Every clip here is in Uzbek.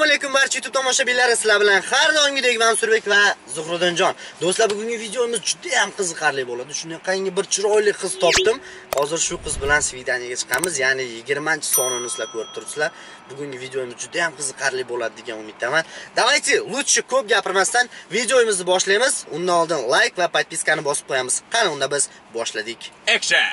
Assalomu alaykum barcha YouTube tomoshabinlari, sizlar bilan har doimgidek Mansurbek va Zuhriddinjon. Do'stlar, bugungi videomiz juda ham qiziqarli bo'ladi. Shunaqangi bir chiroyli qiz topdim. Hozir shu qiz bilan svidaniyaga chiqamiz, ya'ni 20-sonini sizlar ko'rib turibsizlar. Bugungi videomiz juda ham qiziqarli bo'ladi degan umiddaman. Давайте, лучше ko'p gapirmasdan videomizni boshlaymiz. Undan oldin like va podpiskani bosib qo'yamiz. Qani unda biz boshladik. Action.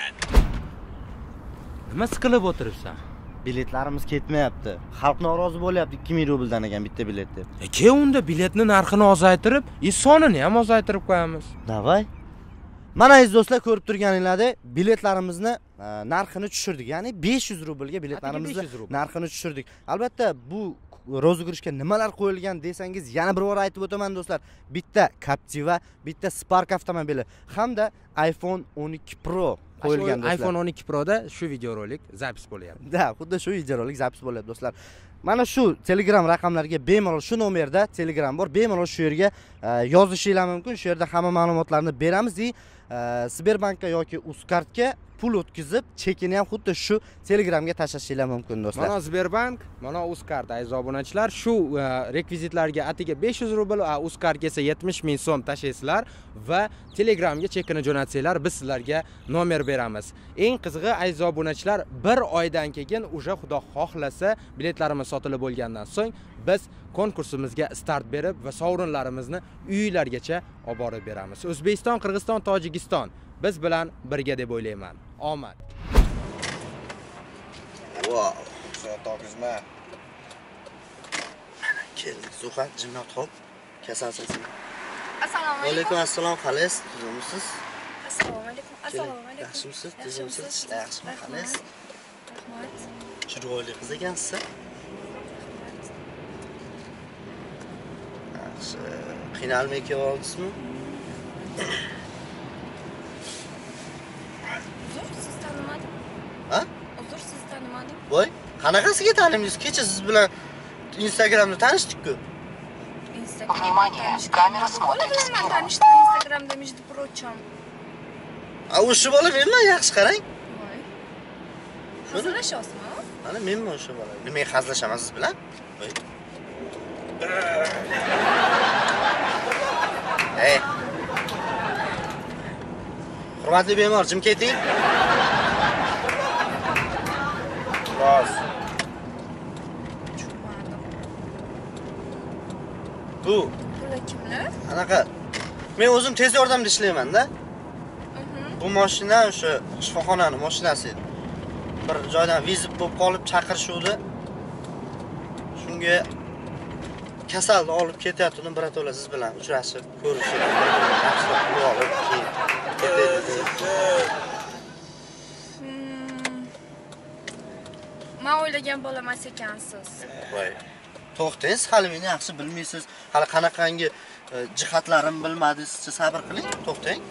Nima siqilib o'tiribsan? Biletlarimiz ketmayapti. Xalq norozi bo'lyapti 2000 rubldan ekan bitta bilet deb. Ke unda biletni narxini ozaytirib, sonini ham ozaytirib qo'yamiz. Davay. Mana aziz do'stlar, ko'rib turganinglardek, biletlarimizni narxini tushirdik. Ya'ni 500 rublga biletlarimizni narxini tushirdik. Albatta bu rozыгрышga nimalar qo'yilgan desangiz, yana bir bor aytib o'taman do'stlar. Bitta Captiva, bitta Spark avtomobili hamda iPhone 12 Pro qo'yilgan do'stlar. iPhone 12 Pro da shu videorolik zapis bo'lyapti. Da, xuddi shu videorolik zapis bo'lyapti do'stlar. Mana shu Telegram raqamlariga bemalol shu nomerda Telegram bor. Bemalol shu yerga yozishinglar mumkin. Shu yerda hamma ma'lumotlarni beramiz. Sberbankka yoki Uzkartga pul o'tkazib, chekini ham xuddi shu Telegramga tashlashingiz mumkin do'stlar. Mana Sberbank, mana Uzkart aziz obunachilar, shu rekvizitlarga atiga 500 rubl, Uzkartga esa 70 ming so'm tashlaysizlar va Telegramga chekini jo'natsanglar, biz sizlarga nomer beramiz. Eng qizig'i aziz obunachilar, bir oydan keyin уже xudo xohlasa biletlarimiz sotilib bo'lgandan so'ng biz konkursimizga start berib va sovrinlarimizni uylargacha olib borib beramiz. O'zbekiston, Qirg'iziston, Tojikiston biz bilan birga deb o'ylayman. Omad. Wow. So'tog'izma. Keldik Zuhra, jinnat hop. Kasalsiz. Assalomu Alaykum assalom, xalis. Tuzumsiz? Assalomu alaykum. Assalomu alaykum. Yaxshimisiz? Tuzumsiz? Yaxshimi, xalis? Rahmat. Chiroyli qiz ekansiz. Yaxshi. Qiynalmay keldingizmi? Uzr, siz tanimadim. Ha? Uzr, siz tanimadim. Voy, qanaqasiga taniymiz? Kecha siz bilan Instagramda tanishdik-ku. Внимание, камера смотрит в спину. Tanishdim Instagramda, между прочим. O'sha bola menman, yaxshi qarang. Voy. Hazillashyapsizmi? Mana menman o'sha bola. Nimaga hazillashaman siz bilan? Voy. Hey. Hurmatli bemor, jim keting. Roz. Bu Bular kimlar? anaqa men o'zim tez yordamda ishlayman-da. Bu mashina o'sha shifoxonaning mashinasi edi. Bir joydan vizit bo'lib qolib chaqirishuvdi. Shunga kasalni olib ketyaptim, birato'la siz bilan uchrashib, ko'rishib, yaxshilab pul olib keyin ketaylik. Men o'ylagan bo'lamas ekansiz. Voy. To'xtang, hali meni yaxshi bilmaysiz. Hali qanaqangi jihatlarimni bilmadingiz, sabr qiling, to'xtang.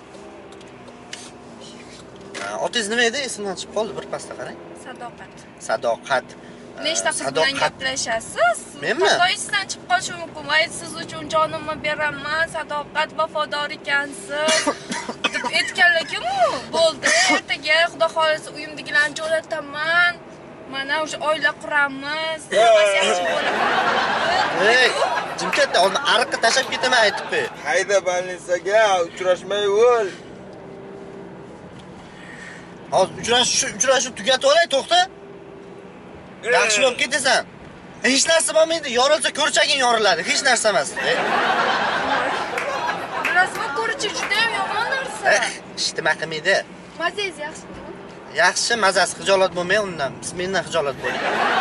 Otingiz nima edi? Esimdan chiqib qoldi, bir pasda qarang. Sadoqat. Sadoqat. Nechta qiz bilan gaplashasiz? Menmi? Xatoyingizdan chiqib qolishi mumkin. Voy, siz uchun jonimni beraman, sadoqat, vafodor ekansiz. deb aytganlar-ku, bo'ldi. Ertaga xudo xolisa uyimdagilarni jo'nataman. Mana o'sha oila quramiz. Yaxshi bo'ladi. Hey, jim ketdi. Uni ariqqa tashab ketaman aytib qo'y. Hayda больницаga uchrashmay o'l. Hozir uchrashuv tugatib olay, to'xta. Yaxshi bo'lib ketasan. Hech narsa bo'lmaydi, yorilsa ko'rchaging yoriladi, hech narsa emas. Bilasizmi, ko'richi juda ham yomon narsa. Ishtima qilmaydi. Mazangiz yaxshimi? Yaxshi, mazasi xijolat bo'lmay undan. Biz mendan xijolat bo'ling.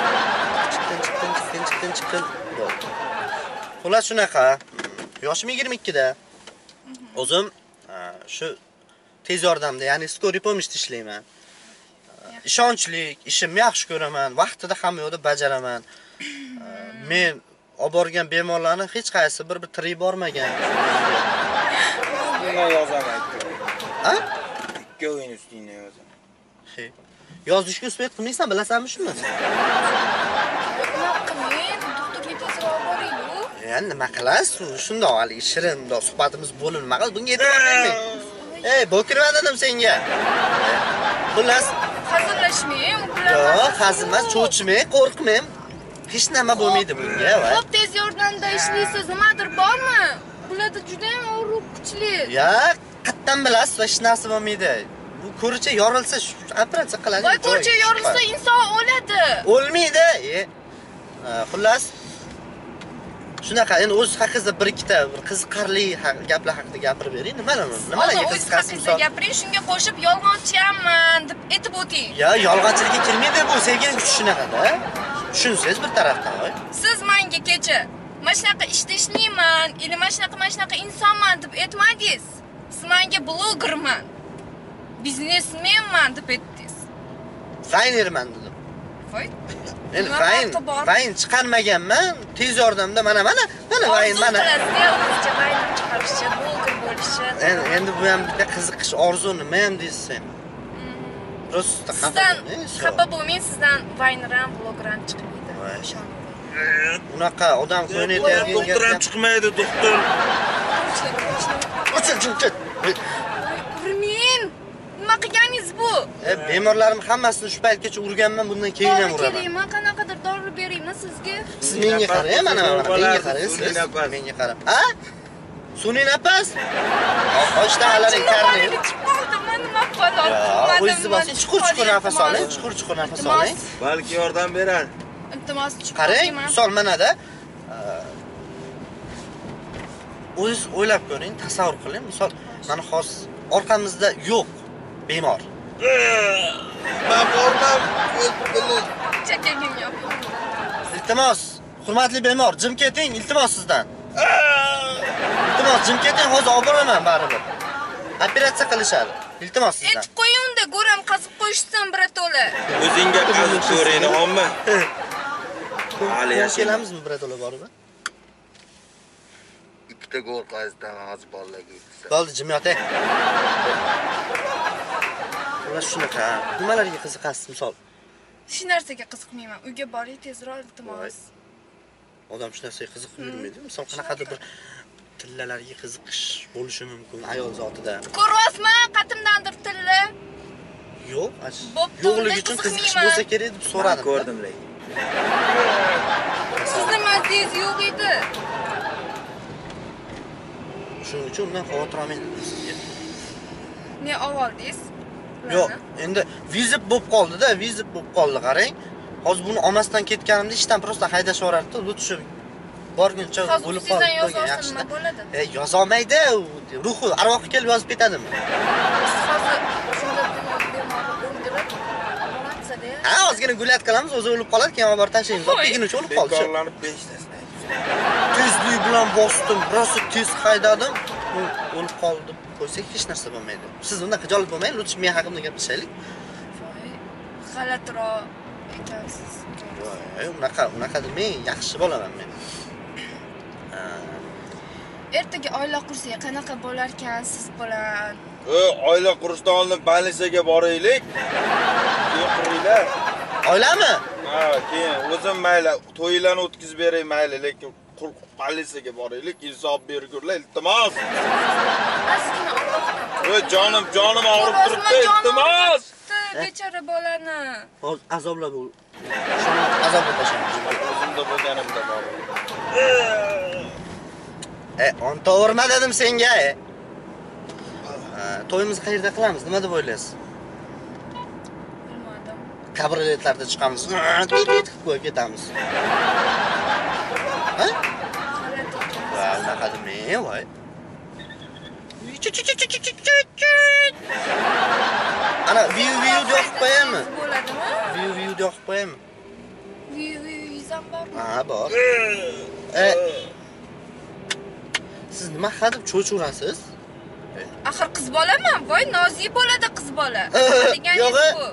Chiqdin. Xullas shunaqa. Yoshim 22 da. O'zim shu tez yordamda, ya'ni skoriy pomishda ishlayman. Ishonchlik, ishimni yaxshi ko'raman, vaqtida hamma yo'lda bajaraman. Men olib borgan bemorlarni hech qaysi bir tirik bormagan. Bunga yozaman. Ha? Ikki o'yin ustingda yozaman. Yozishga uspet qilmaysan, bilasanmi shuni? Nima qiling, doktorga tezroq boring-ku. Ya nima qilasiz? Shundoq hali shirin, bundoq suhbatimiz bo'lib, nima qilib bunga e'tibor bermang. Ey, bokirman dedim senga. Xullas, Hazırlaşmayayım. yo'q, hazilmas, cho'chimang, qo'rqmang. Hech nima bo'lmaydi bunga, voy. Xo'p, tez yordamda ishlaysiz, nimadir bormi? Bularda juda ham og'riq kuchli. Ya, qayerdan bilasiz, hech narsa bo'lmaydi. Bu ko'richa yorilsa operatsiya qiladi. Voy, ko'rcha yorilsa inson o'ladi. O'lmaydi. Xullas shunaqa, endi o'z haqingizda bir ikkita bir qiziqarli gaplar haqida gapirib bering. Nimalarga O'z qiziqasiz? haqingizda gapiring, shunga qo'shib yolg'onchiman deb aytib o'ting. Ya, yolg'onchilikka kirmaydi bu, sevgining kuchi shunaqada. Tushunsiz bir tarafdan, voy. Siz menga kecha mana shunaqa ishda ishlayman, или mana shunaqa insonman deb aytmadingiz. Siz menga blogerman, biznesmenman deb aytdingiz. Faynerman dedim. Voy. Endi Nima farqi bor? fayn chiqarmaganman. Tez yordamda mana vayn mana. O'zingizcha vayn chiqarishchi, bloger bo'lishchi. Endi bu ham bitta qiziqish orzu, nima ham deysiz sen? Просто Sizdan xafa bo'lmang, sizdan vayner ham, bloger ham chiqmaydi. Voy. Ishonavering. Unaqa odam qo'ynida Doktor ham chiqmaydi, doktor. O'chil. Urmang. Nima qilganingiz bu? Bemorlarim hammasini shu paytgacha urganman, bundan keyin ham uraman. Keling, men qanaqadir dori beraymi sizga? Siz menga qarang, mana menga qarang siz. Menga qarab. Ha? Sun'iy nafas? Oshtalaring karni. Nima qildim? O'zingiz bosing, chuqur nafas oling, chuqur nafas oling. Balki yordam berar. Iltimos, chuqur Qarang, deyman. misol manada o'zingiz o'ylab ko'ring, tasavvur qiling. Misol, mana hozir orqamizda yo'q bemor. Men bormam. Chekagim yo'q. Iltimos, hurmatli bemor, jim keting, iltimos sizdan. Iltimos, jim keting, hozir olib boraman baribir. Operatsiya qilishadi. Iltimos sizdan. Aytib qo'ying-da, go'ram qazib qo'yishsin birato'la. O'zingga qazib ko'ring, omma. Hali yashaymiz. Kelamizmi birato'la baribir? Ikkita gol qaysidan hozir bolalarga yetsa. Bo'ldi, jim yoting. Xullas shunaqa. Nimalarga qiziqasiz misol? Hech narsaga qiziqmayman. Uyga boring tezroq, iltimos. Odam shu narsaga qiziqib yurmaydi. Misol qanaqadir bir tillalarga qiziqish bo'lishi mumkin ayol zotida. Ko'ryapsizmi? Qatimdandir tilla. Yo'q, Bo'pti, yo'qligi unda uchun qiziqish qiziqmayman. bo'lsa kerak deb so'radim. Ko'rdim lekin. Sizni maddiz yo'q edi. Shuning uchun undan xavotir olmayman sizga. Ne oldingiz? Yo'q, endi vizit bo'lib qoldi-da, vizit bo'lib qoldi, qarang. Hozir buni olmasdan ketganimda ishdan prosta haydashib yuborardi, o'tishib borguncha Hozir bo'lib sizdan qoldi. yozsa nima bo'ladi? Yozolmaydi, ruhi, arvohi kelib yozib ketadimi? Siz hozir shunda bemorni o'ldirib operatsiyada. Ha, ozgina gulat qilamiz, o'zi o'lib qoladi, keyin olib borib tashlaymiz. Deguncha o'lib qoldi. Bekorlanib 5 tasini. Tezlik bilan bosdim, rosa tez haydadim. U o'lib qoldi deb qo'ysak hech narsa bo'lmaydi. Siz undan xijolat bo'lmang, lutf men haqimda gaplashaylik. Voy, g'alatiroq ekansiz. Voy, unaqa demang, yaxshi bo'laman men. Ertaga oila qursak qanaqa bo'lar ekan siz bilan? Oila qurishdan oldin больницаga boraylik. Keyin quringlar. Oilami? Ha, keyin o'zim mayli to'ylarni o'tkazib beray mayli, lekin больницаga boraylik, insof bergurlar, iltimos. Aslida Allohdan. Jonim og'rib turibdi, iltimos. Bechora bolani. Hozir azoblab bo'l. Shuni azobga tashlaymiz. O'zimda bo'lganimda bor. O'nta o'rma dedim senga. To'yimizni qayerda qilamiz? Nima deb o'ylaysiz? Bilmadim. Kabrioletlarda chiqamiz. Qilib qo'yib ketamiz. Ha? Va, unaqa demang, voy. Ana view deb yoqib qo'yaymi? Bo'ladimi? View deb yoqib qo'yaymi? Yuzam bormi? Ha, bor. Siz nima hadeb cho'churasiz? Axir qiz bolaman, voy nozik bo'ladi qiz bola. Yo'q. Bu.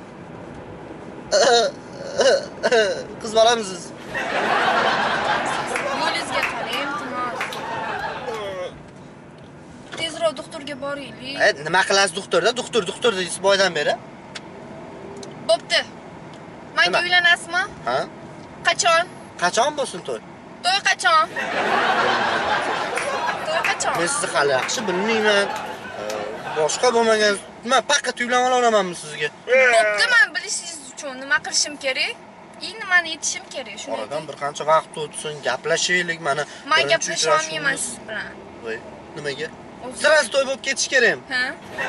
Qiz bolamisiz? Yo'lingizga qarang, iltimos. Tezroq doktorga boraylik. Nima qilasiz doktorda? Doktor deysiz boydan beri. Bo'pti. Menga Nima? uylanasizmi? Ha? Qachon? Qachon bo'lsin to'y? To'y qachon? To'y qachon? Men sizni hali yaxshi bilmayman. Boshqa bo'lmagan, nima faqat uylanib olamanmi sizga? Bo'pti, men bilishingiz uchun nima qilishim kerak? Nimani yetishim kerak shuni. Oradan bir qancha vaqt o'tsin, gaplashaylik mana. Men gaplasha olmayman siz bilan. Voy, nimaga? Sirasi to'y bo'lib ketish kerakmi? Ha?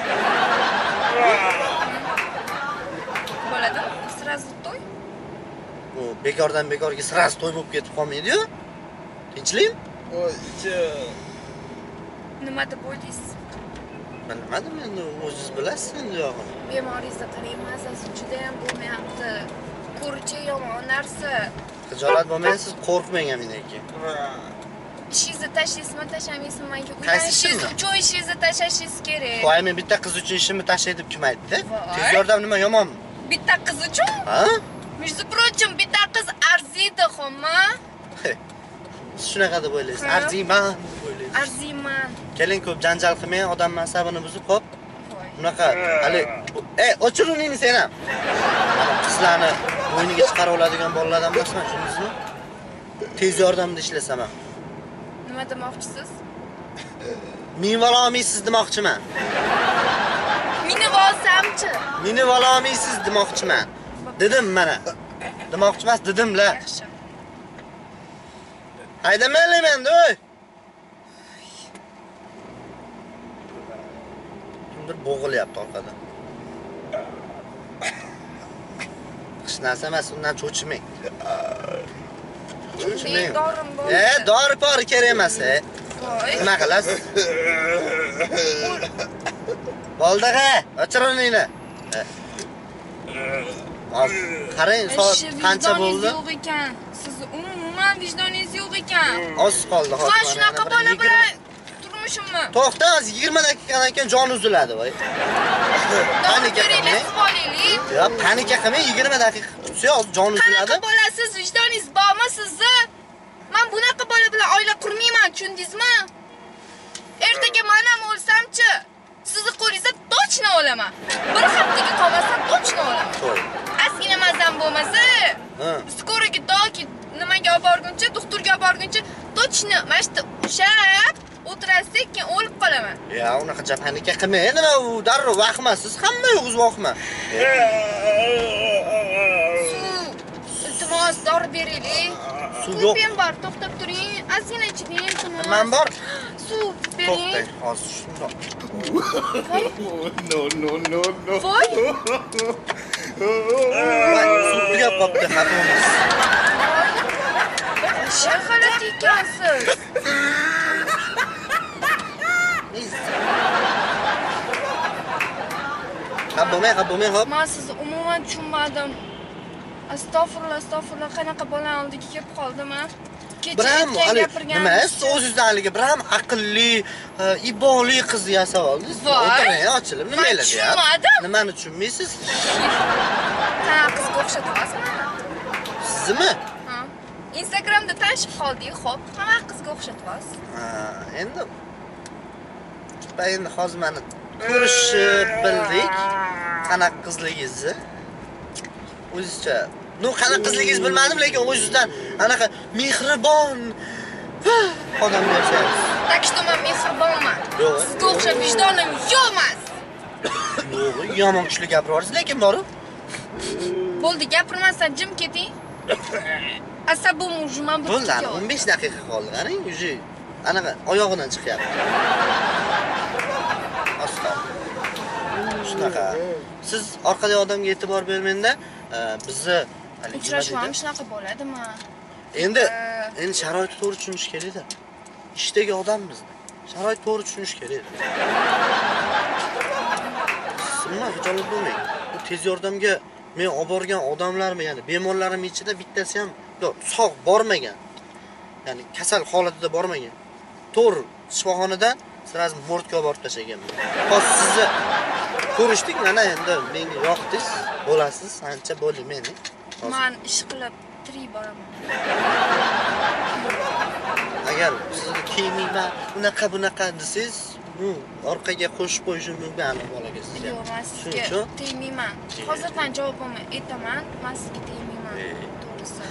Bo'ladimi? Sразу to'y? Bu bekordan bekorga sirasi to'y bo'lib ketib qolmaydi-yu. Tinchlikmi? Voy, ichi. Nima deb o'ylaysiz? Bilmadim endi, o'zingiz bilasiz endi yog'ini. Bemoringizni qarang, mazasi juda ham bo'lmayapti. Ko'richi yomon narsa. Xijolat bo'lmaysiz, qo'rqmang meniki. Ishingizni tashlaysizmi, tashlamaysizmi? Menga Qaysi uylanishingiz ishimni? uchun ishingizni tashlashingiz kerak. Voy, men bitta qiz uchun ishimni tashlaydi deb kim aytdi? Voy. Tez yordam nima yomonmi? Bitta qiz uchun? Ha? Между прочим, bitta qiz arziydi, xoma. Siz shunaqa deb o'ylaysiz. Ha? Arziyman deb o'ylaysiz. Arziyman. Keling, ko'p janjal qilmang, odam asabini buzib qo'yib. Voy. Bunaqa hali o'chiringmi sen ham? Qizlarni bo'yniga chiqarib oladigan bolalardan emasman, tushundingizmi? Tez yordamda ishlasam ham. Nima demoqchisiz? Meni olmaysiz demoqchiman. Meni olsamchi? Meni olmaysiz demoqchiman. Dedim mana. Demoqchi emas, dedim-la. Yaxshi. Haydamaylik endi, o'y. Kimdir bo'g'ilyapti orqadan. Hech narsa emas, undan cho'chimang. Men dorim bor. Dori-pori kerak emas, Voy. Nima qilasiz? Bo'ldi-g'a, o'chiringni. Qarang, soat qancha bo'ldi? Yo'q ekan. Siz umuman vijdoningiz yo'q ekan. Oz qoldi hozir. Ha, shunaqa bola bilan turmushimmi? To'xta, 20 daqiqadan keyin jon uziladi, voy. Panika qilmang. Qolaylik. Yo, panika qilmang, 20 daqiqa kutsa jon uziladi. Qanaqa bolasiz, vijdoningiz bormi sizni? Men bunaqa bola bilan oila qurmayman, tushundingizmi? Ertaga men ham o'lsamchi, sizni qo'lingizda точно o'laman. Bir haftaga qolmasam точно o'laman. To'y. Ozgina mazam bo'lmasa, Ha. skoroga doki nimaga olib borguncha, doktorga olib borguncha точно mana shu ushab o'tirasiz, keyin o'lib qolaman. Ya, unaqa panika qilmang. Nima u darrov vahma, siz hamma yo'g'iz vahma. Iltimos, dori beraylik. Suv yo'q. Ko'pim bor, to'xtab turing. Ozgina iching, iltimos. Men bor. Suv bering. To'xtang, hozir shundoq. No. Voy, Suv tugab qopti, xafa bo'lmasiz. shu holat ekansiz. Xafa bo'lmang, hop. Men sizni umuman tushunmadim. Astag'firullah, qanaqa bola oldiga kelib qoldim a? Kecha Biram, hali gapirganim nima? uchun. O'zingizdan haligi biram aqlli, iboli qiz yasab oldingiz. Voy. O'tiring, ochilib, nima Men edi? tushunmadim. Nimani tushunmaysiz? Ha, qizga o'xshatyapsizmi? Sizni? Ha. Instagramda tanishib qoldik, xo'p. Hamma qizga o'xshatyapsiz. Ha, endi endi hozir meni ko'rishib bildik. Qanaqa qizligingizni. O'zizcha, qanaqa qizligingizni bilmadim, lekin o'zingizdan anaqa mehribon odam yashayapsiz. Так что men mehribonman. Yo'q. Sizga o'xshab vijdonim yo'qmas. Yo'q, yomon kuchli gapiryapsiz, lekin boru. Bo'ldi, gapirmasdan jim keting. Asabim уже men Bo'ldi, 15 daqiqa qoldi. Qarang, уже anaqa oyog'idan chiqyapti. Asta. Shunaqa. Siz orqadagi odamga e'tibor bermangda, bizni uchrashuv ham shunaqa bo'ladimi? Endi sharoitni to'g'ri tushunish kerak-da. Ishdagi odammiz. Sharoit to'g'ri tushunish kerak. Nima xijolat bo'lmang. Bu tez yordamga men olib borgan odamlarmi, ya'ni bemorlarim ichida bittasi ham yo'q, sog' bormagan. Ya'ni kasal holatida bormagan. To'g'ri, shifoxonadan siz morgga olib borib tashlaganman. Hozir sizni ko'rishdik, mana endi menga yoqdingiz, bo'lasiz, ancha bo'ling meni. Men ish qilib tirik boraman. Agar sizni kiymayman, bunaqa desangiz, orqaga qo'shib qo'yishim mumkin aniq bolaga siz. Yo'q, men sizga tegmayman. Hozirdan javobimni aytaman, men sizga tegmayman. To'g'risi.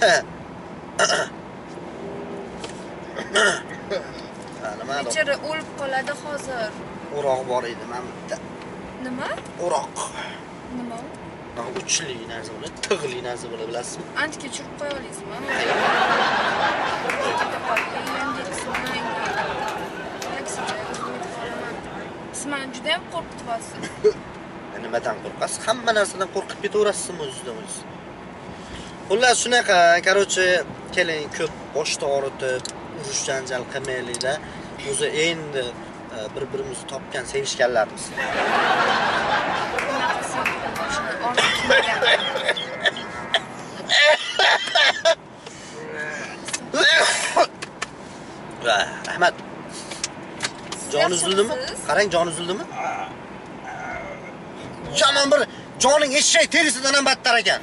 Nima? Bechora o'lib qoladi hozir. O'roq bor edi, men bitta. Nima? O'roq. Nima? Mana uchli narsa bo'ladi, tig'li narsa bo'ladi, bilasizmi? Antikka tushirib qo'ya olasizmi? Siz meni juda ham qo'rqityapsiz. Nimadan qo'rqasiz? Hamma narsadan qo'rqib ketaverasizmi o'zingizdan o'zingiz? Xullas shunaqa, qarochi, keling ko'p boshni og'ritib, urush janjal qilmaylik-da. O'zi endi bir-birimizni topgan, sevishganlarmiz. Bunaqa sevgilim boshini og'ritmagan. Rahmat. Jon uzildimi? Qarang, jon uzildimi? Yomon bir joning eshak terisidan ham battar ekan.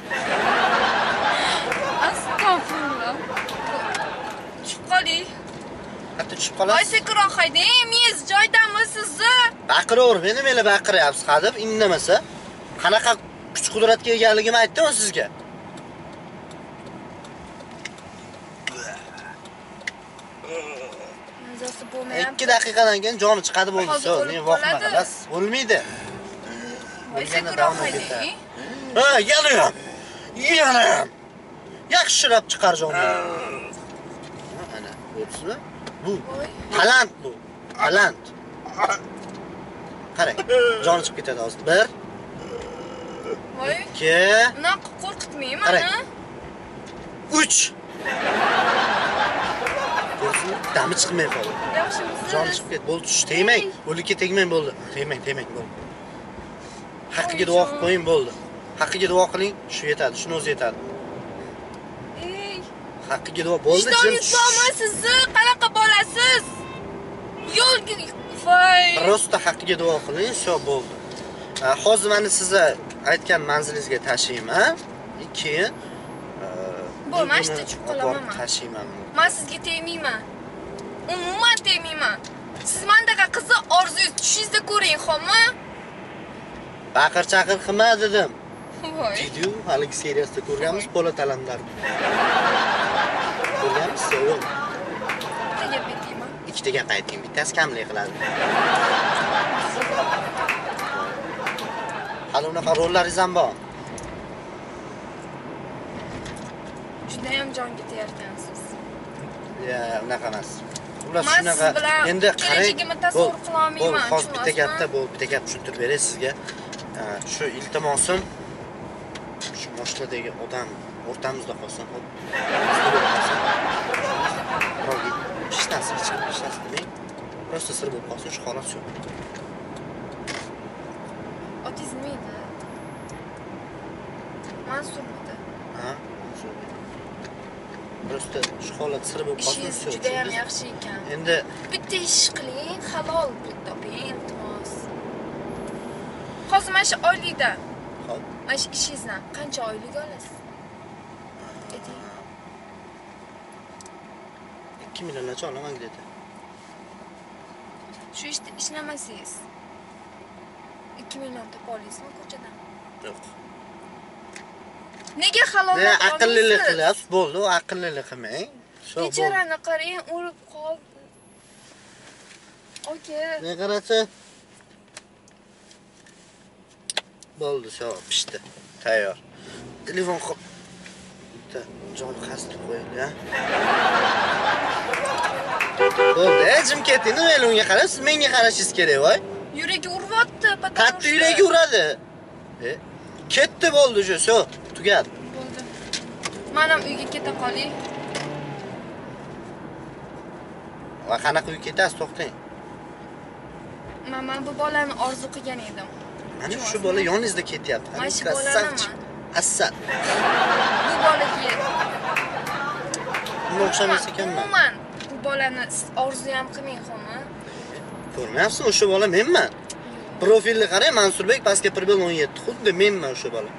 Astagfirullah. Tushib qoling. Hatto tushib Voy qolasiz. sekinroq haydang, miyiz joydami sizni? Baqiraver, meni meli baqiryapsiz, hadeb indamasa. Qanaqa kuch-qudratga egaligimni aytdim sizga. Mazasi bo'lmayapti. 2 daqiqadan keyin joni chiqadi bo'ldi. Hozir Sho, o'lib men voqma qoladi. qilas. Bo'lmaydi. Voy sekinroq haydang. Ha, yana ham. Yana ham. Yaxshilab chiqar jonni. Ana, ko'rdingizmi? Bu Voy. talant bu. Talant. Qarang, joni chiqib ketadi hozir. 1, Voy. 2, Unaqa qo'rqitmayman, Qarang. ha? 3. Ko'rdingizmi? Dami chiqmay qoldi. Yaxshimisiz? Joni chiqib ketdi. Bo'ldi, tush, tegmang. O'likka tegmang bo'ldi. Tegmang, bo'ldi. Haqqiga duo qilib qo'ying bo'ldi. Haqqiga duo qiling, shu yetadi, shuni o'zi yetadi. Ey, Haqqiga duo bo'ldi, ishtoningiz bormi sizni? Qanaqa bo'lasiz? Yo'lga voy. Prosta haqqiga duo qiling, shu bo'ldi. Hozir meni sizni aytgan manzilingizga tashlayman. Keyin Bo'lmasdi, tushib qolaman. Tashlayman. Men sizga tegmayman. Umuman tegmayman. Siz mendaqa qizni orzungiz tushingizda ko'ring, xo'mi? Baqir-chaqir qilma dedim. Voy. Video haligi seriyasida ko'rganmiz, Po'lat Alamdar. Ko'rganmiz, yo'q. Nega betayman? Ikkita gap ayting, bittasi kamlik qiladi. Hali unaqa rollaringiz ham bor. Juda ham jon ketayotgansiz. Ya, unaqa emas. Ular Men shunaqa. siz bilan Endi qarang. kelajagimni tasavvur qila olmayman, Hozir bitta tushunasizmi? gapda bu bitta gap tushuntirib beray sizga. Shu iltimosim shu boshladagi odam o'rtamizda qolsin, hop. Sizda bo'lib qolsin. Birovga hech narsa demang. Prosta sir bo'lib qolsin, shu xolos shu. Otizm edi. Mansurmidi? Ha? Shu. Prosta shu holat sir bo'lib qolsin. Ishingiz shu. juda ham yaxshi ekan. Endi Bitta ish qiling, halol pul toping, iltimos. Hozir mana shu oylikda, hop. mana shu ishingizdan qancha oylik olasiz? Ayting. 2 millionlarcha olaman dedi. Shu ishda ishlamasangiz 2 million topa olasizmi ko'chadan? Yo'q. Nega halol Ne aqllilik qilyapsiz, bo'ldi, aqllilik qilmang. Shu bo'ldi. Bechorani qarang, o'lib qoldi. Oka. Ne qarachi? Bo'ldi, shu pishdi. Tayyor. Telefon qilib bitta jon qasd qo'yaylik, ha. Bo'ldi, jim keting, nima endi unga qarab, siz menga qarashingiz kerak, voy. Yuragi uryapti, Qattiq yuragi uradi. Ketdi bo'ldi shu, tugadi. Bo'ldi. Men ham uyga keta qolay. Va qanaqa uy ketasiz, to'xtang. Men bu bolani orzu qilgan edim. Mana shu bola yoningizda ketyapti. Mana shu bolani Asal. Bu bolaga Bunga o'xshamas ekanman. umuman bu bolani orzu ham qilmang, xo'mi? Ko'rmayapsizmi, o'sha bola menman. Profilni qarang, Mansurbek pastga 1.17. Xuddi menman o'sha bola.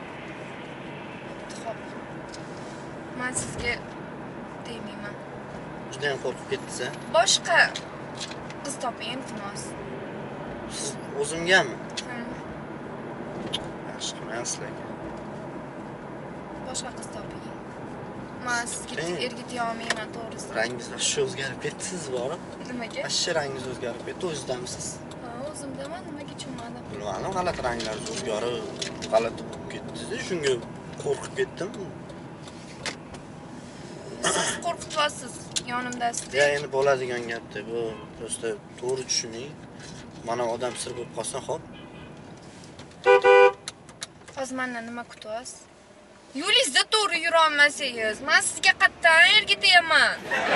Xo'p. Men sizga tegmayman. Juda ham qo'rqib ketdingiz-a? Boshqa qiz toping, iltimos. Siz o'zimgami? Hmm. Yaxshi qilmaysizlar. Boshqa qiz toping. Men sizga erga tega olmayman, to'g'risi. Rangingiz shu o'zgarib ketdi, siz borib. Nimaga? Ashshi rangingiz o'zgarib ketdi, o'zidamisiz? Ha, o'zimdaman, nimaga tushunmadim. Bilmadim, g'alati ranglaringiz o'zgarib. g'alati bo'lib ketdi. Shunga qo'rqib ketdim. Siz qo'rqityapsiz yonimdasiz. Ya endi bo'ladigan gapda bu. Prosta to'g'ri tushuning. Mana odam sir bo'lib qolsa, xo'p. Hozir mendan nima kutyapsiz? Yo'lingizda to'g'ri yura olmasangiz, men sizga qattiq ergitaman.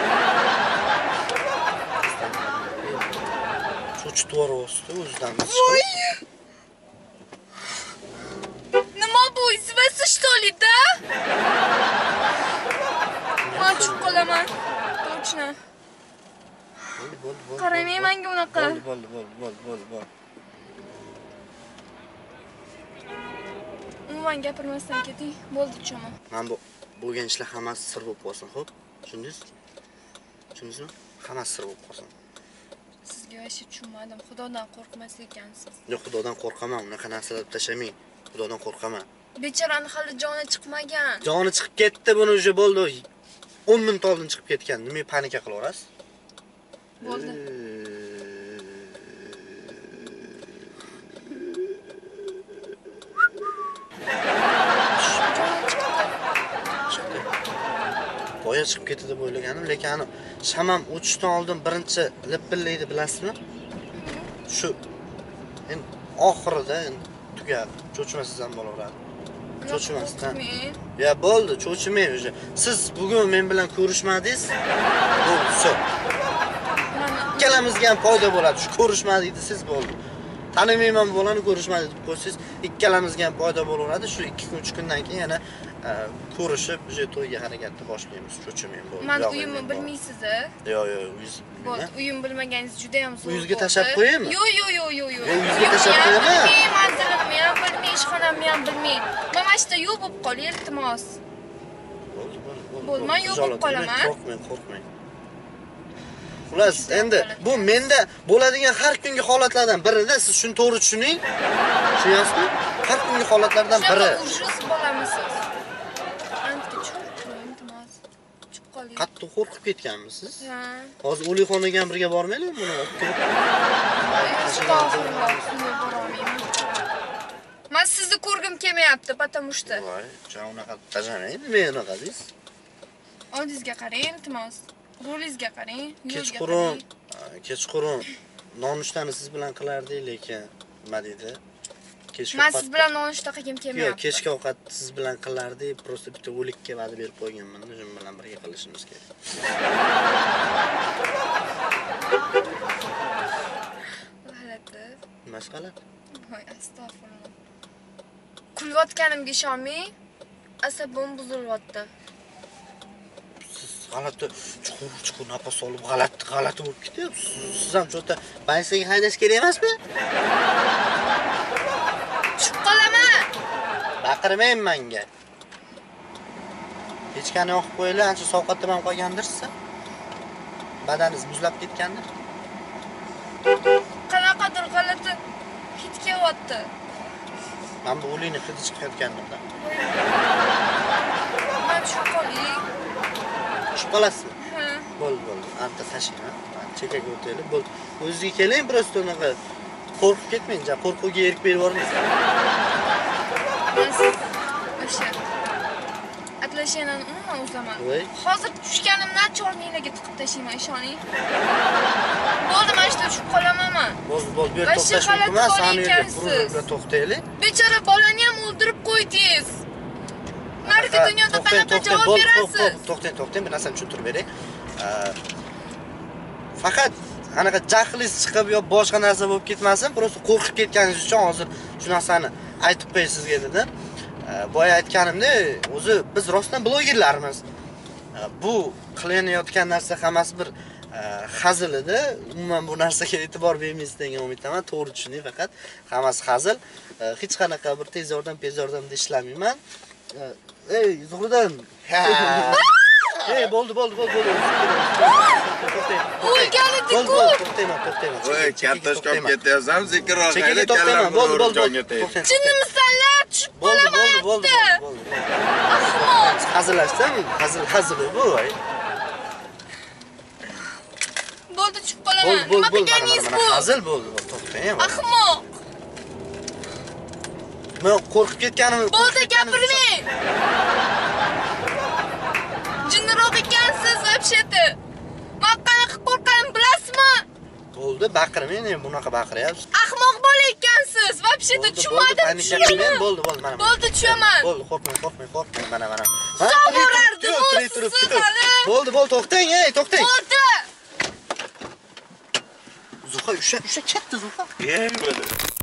Cho'chitvoryapsiz o'zidan. Voy! Nima bu? Isvasi что ли, да? Men tushib qolaman. Точно. Bo'ldi. Qaramay menga unaqa. Bo'ldi. Umuman gapirmasdan keting. Bo'ldi, tushaman. Men bu bo'lgan ishlar hammasi sir bo'lib qolsin, xo'p? Tushundingizmi? Hammasi sir bo'lib qolsin. Sizga hech tushunmadim. Xudodan qo'rqmas ekansiz. Yo'q, Xudodan qo'rqaman. Unaqa narsalarni tashamang. Xudodan qo'rqaman. Bechorani hali joni chiqmagan. Joni chiqib ketdi, buni уже bo'ldi. 10 minut oldin chiqib ketgan. Nimaga panika qilaverasiz? Bo'ldi. Boya chiqib ketdi deb o'ylaganim, lekin ani shamam o'tishdan oldin birinchi lipillaydi, bilasizmi? Shu endi oxirida tugadi. Cho'chimasiz ham bo'laveradi. Cho'chimasdan. Ya bo'ldi, cho'chimang уже. Siz bugun men bilan ko'rishmadingiz. Bo'ldi, shu. Ikkalamizga ham foyda bo'ladi. Shu ko'rishmadingiz, siz bo'ldi. Tanimayman bolani ko'rishmadi deb qo'ysangiz, ikkalamizga ham foyda bo'laveradi. Shu 2 kun 3 kundan keyin yana ko'rishib, уже to'yga harakatni boshlaymiz. Cho'chimang bo'ldi. Men uyimni bilmaysiz. Yo'q, uyingiz. Bo'ldi, uyim bilmaganingiz juda ham zo'r. Uyingizga tashab qo'yaymi? Yo'q. Uyingizga tashab qo'yaman. Manzilimni ham bilmay, ishxonamni ham bilmay. Men mashta yo'q bo'lib qolay, iltimos. Bo'ldi, men yo'q bo'lib qolaman. Qo'rqmang. Xullas, endi bu menda bo'ladigan har kungi holatlardan birida, siz shuni to'g'ri tushuning. Tushunyapsizmi? Har kungi holatlardan biri. Ujus bo'lamisiz. Antka cho'qing, iltimos. Chiqib qoling. Qattiq qo'rqib ketganmisiz? Ha. Hozir O'lixonaga ham birga bormaylikmi buni olib kelib? Astag'firulloh, shunday borolmayman. Men sizni ko'rgim kelmayapti, потому что. Voy, jon unaqa tajamang, nima unaqa deysiz? Oldingizga qarang, iltimos. Rolingizga qarang, Kechqurun nonushtani siz bilan qilardik, lekin nima deydi? Kechki men siz bilan nonushta qilgim kelmayapti. Yo'q, kechki ovqat siz bilan qilardik, prosta bitta o'likka va'da berib qo'yganman, o'zim bilan birga qilishimiz kerak. G'alati. Nimasi g'alati? Voy, astag'firulloh. Kulayotganimga ishonmang, asabim buzilyapti. G'alati chuqur nafas olib g'alati bo'lib ketyapsiz. Siz ham cho'ta bansaga haydash kerak emasmi? Tushib qolaman. Baqirmang menga. Hechkani yoqib qo'yinglar, ancha sovqatda ham qolgandir siz. Badaningiz muzlab ketgandir. Qanaqadir g'alati hid kelyapti. Men bu o'likni hidi chiqayotganimda. Men tushib qolay. Tushib qolasizmi? Ha. Bo'ldi. Anta tashing, ha. Chekaga o'taylik. Bo'ldi. O'zingizga keling, prosta unaqa qo'rqib ketmang, qo'rquvga erk berib yubormaysiz. O'sha atlashenani umuman uzaman. Voy. Hozir tushganimdan chorniylarga tiqib tashlayman, ishoning. Bo'ldi, men ishda tushib qolaman. Bo'ldi. Bu yerda to'xtash mumkin emas. Sani yerga burunga to'xtaylik. Bechora bolani ham o'ldirib qo'ydingiz. Narigi dunyoda qanaqa javob berasiz? To'xtang, bir narsani tushuntirib beray. Faqat anaqa jahlingiz chiqib yo boshqa narsa bo'lib ketmasin, prosta qo'rqib ketganingiz uchun hozir shu narsani aytib qo'y sizga dedim. Boya aytganimda, o'zi biz rostdan blogerlarmiz. Bu qilinayotgan narsa hammasi bir hazil edi. Umuman bu narsaga e'tibor bermaysiz degan umiddaman. To'g'ri tushuning, faqat hammasi hazil. Hech qanaqa bir tez yordamda ishlamayman. Ey, Zuhriddin. Bo'ldi. O'lganidiku. To'xtayman. Voy, kartoshka ketyapsan, sekinroq Chekaga to'xtayman. Bo'ldi. Jinnimisanlar, tushib qolaman. Bo'ldi. Ahmoq. Hazillashdim. Hazil bu. Bo'ldi, tushib qolaman. Nima qilganingiz bu? Hazil bo'ldi. To'xtang. Ahmoq. Men qo'rqib ketganim. Bo'ldi, gapirmang. Jinniroq ekansiz, вообще-то. Men qanaqa qo'rqqanim bilasizmi? Bo'ldi, baqirmang, bunaqa baqiryapsiz. Ahmoq bola ekansiz. Вообще-то tushunmadim, tushundim. Bo'ldi, mana. Bo'ldi, tushunaman. Bo'ldi, qo'rqmang, mana. Sog' borardim, turib. hali. Bo'ldi, to'xtang, to'xtang. Bo'ldi. Zuha, usha katta Zuha. Ey bo'ldi.